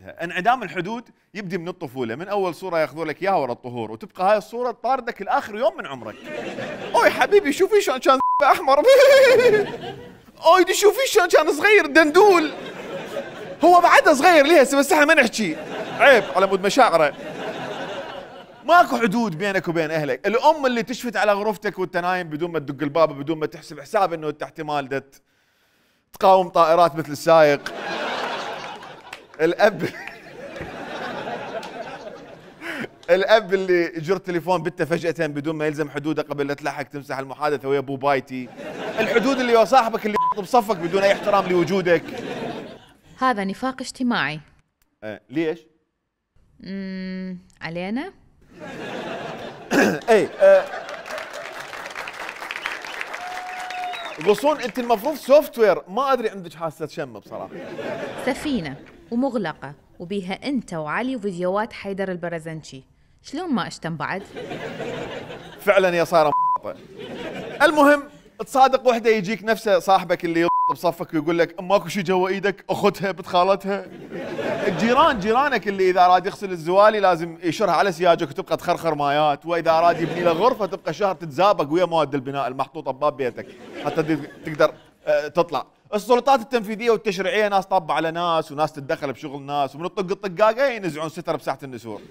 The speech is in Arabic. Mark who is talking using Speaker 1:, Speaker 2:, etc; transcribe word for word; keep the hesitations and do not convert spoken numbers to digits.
Speaker 1: انعدام الحدود يبدي من الطفوله، من اول صوره ياخذوا لك اياها ورا الطهور، وتبقى هاي الصوره تطاردك لاخر يوم من عمرك. اوي حبيبي شوفي شلون كان احمر. اوي دي شوفي شلون كان صغير دندول. هو بعده صغير ليه هسه، بس احنا ما نحكي عيب على مود مشاعره. ماكو حدود بينك وبين اهلك. الام اللي تشفت على غرفتك وانت نايم بدون ما تدق الباب، بدون ما تحسب حساب انه انت احتمال دت تقاوم طائرات مثل السايق. الاب الاب اللي يجر تليفون بنته فجأة بدون ما يلزم حدوده قبل لا تلحق تمسح المحادثة ويا ابو بايتي. الحدود اللي هو صاحبك اللي بصفك بدون اي احترام لوجودك.
Speaker 2: هذا نفاق اجتماعي.
Speaker 1: آه ليش؟
Speaker 2: امم علينا؟
Speaker 1: اي آه غصون انت المفروض سوفت وير، ما ادري عندك حاسه شم بصراحه.
Speaker 2: سفينه ومغلقه وبيها انت وعلي وفيديوهات حيدر البرزنشي، شلون ما اشتم بعد؟
Speaker 1: فعلا يا صايره. المهم تصادق وحده يجيك نفسه صاحبك اللي بصفك ويقول لك ماكو شيء جوا ايدك، اخذها بنت خالتها. الجيران جيرانك اللي اذا اراد يغسل الزوالي لازم يشرها على سياجك وتبقى تخرخر مايات، واذا اراد يبني له غرفه تبقى شهر تتزابق ويا مواد البناء المحطوطه بباب بيتك حتى تقدر تطلع. السلطات التنفيذيه والتشريعيه ناس طابه على ناس وناس تتدخل بشغل ناس، ومن الطق الطقاقه ينزعون ستر بساحه النسور.